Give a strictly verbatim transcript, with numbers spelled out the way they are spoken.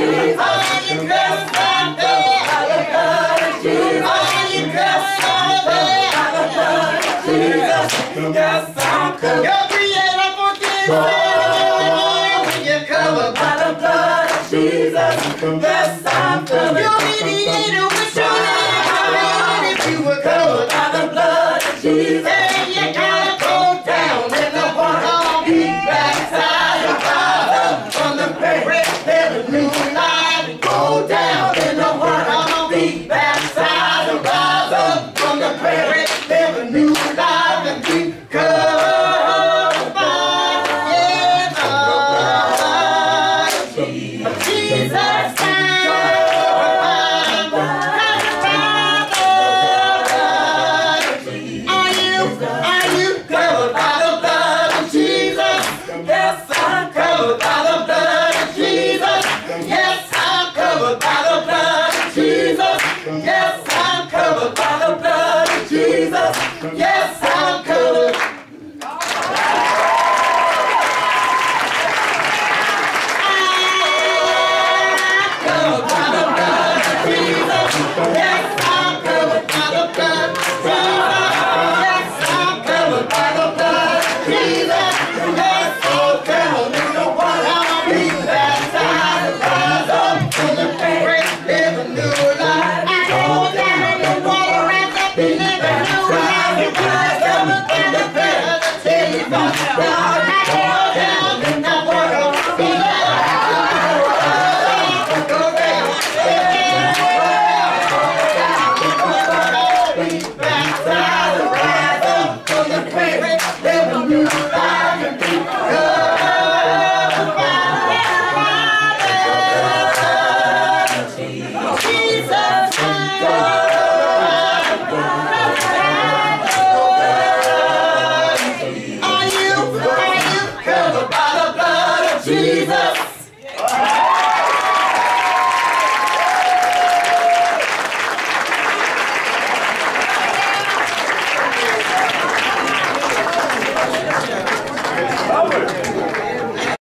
Jesus. All you girls out there, by the blood of Jesus. All you girls out there, by the blood of Jesus. Yes, I'm covered. Your creator forgives you when you're covered by the blood of Jesus. Yes, I'm covered. Your mediator will show you if you were covered by the blood of Jesus. And you gotta go down in the water, be backside and rise up from the grave. There's a new life. Go down in the water, be backside and rise up from the grave. There's a new life and be covered by the blood of Jesus. Jesus. Yes, I'm covered by the blood of Jesus. Yes, I'm covered by the blood of Jesus. Yes, I'm covered by the blood of Jesus. Yes, I'm covered. I'm covered by the blood of Jesus. Yes.